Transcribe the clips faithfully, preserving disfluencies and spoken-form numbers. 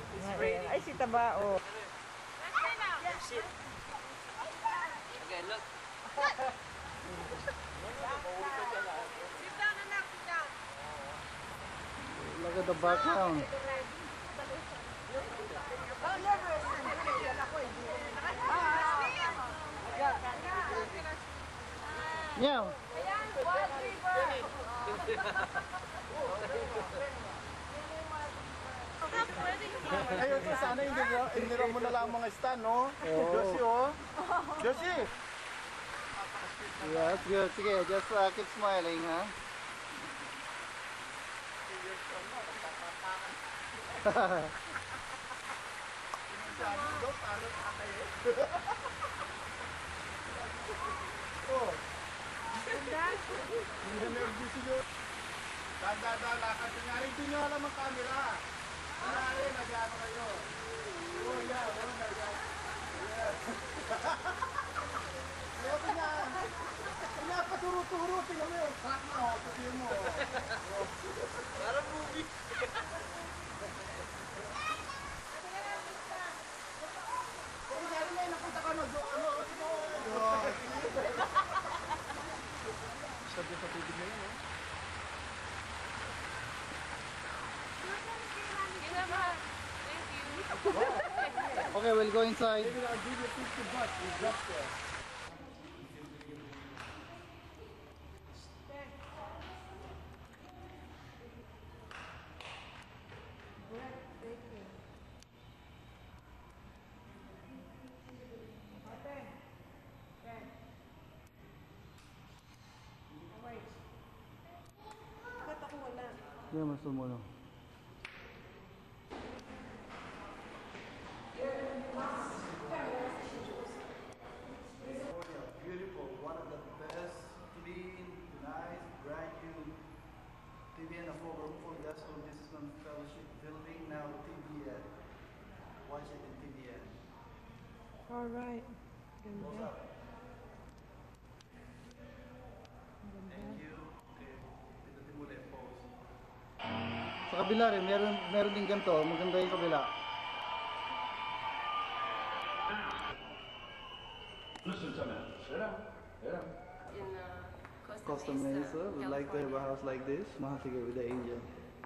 It's raining. Ay, si Tabao. Shit. Okay, look. Sit down, anak, sit down. Look at the background. Meow. Ayun to, sana hindi indira mo na lang mga stand, no? Oo. Josie, oh. Josie! Yeah, that's good. Sige, just uh, keep smiling, ha? Oh. Hindi na nervous yun. Dada-dada, lakad nyo nga rin. Hindi nyo alam ang camera. Kunwari, nag-ano kayo. Oh, yeah. Oh, nag-ano. Yeah. Kaya ko na. Pinapaturo-turo. Tingnan mo yun. Cut mo. Tingnan mo. Parang movie. Kung sari na yun, napunta ka na. Ano? Sabi sa tubig na yun, eh. Okay, we'll go inside. Maybe I'll give you fifty bucks. You just there. Yeah, mas sumuno. Beautiful, one of the best, clean, nice, brand new T V N Apollo full gas home. This is on Fellowship Building, now T V N. Watch it in T V N. All right. What's up? Thank you. Okay, pindutin mo ulit, pause. Sa kabila rin, meron, meron din ganito. Maganda yung kabila. Listen to me. Sit down. Sit down. In uh, Costa, Costa Mesa, would like to have a house like this. Mahal sige with the angel.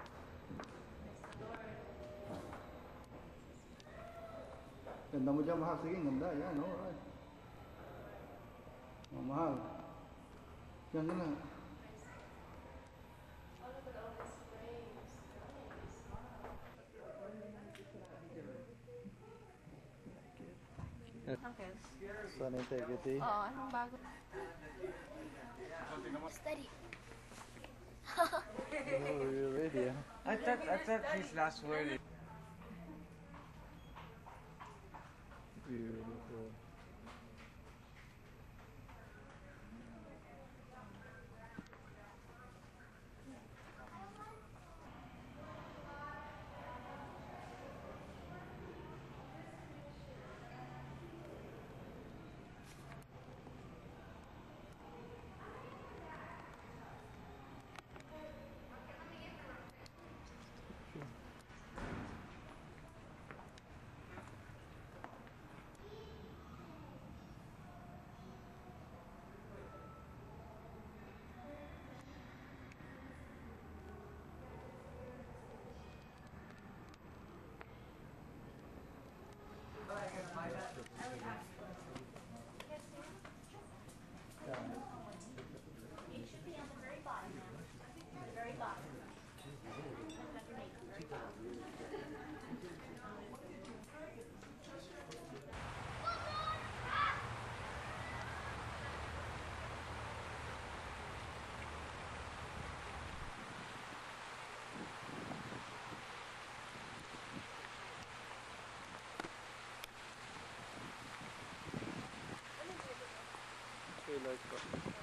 Ganda mo dyan, mahal. Sige, ganda. Yan, alright. Oh, mahal. Yan na. Uncle. Sun integrity. Oo, anong bago? Study. Oh, you're ready, ah. I thought, I thought his last word. Beautiful. It should be on the very bottom now. Very bottom. Okay, like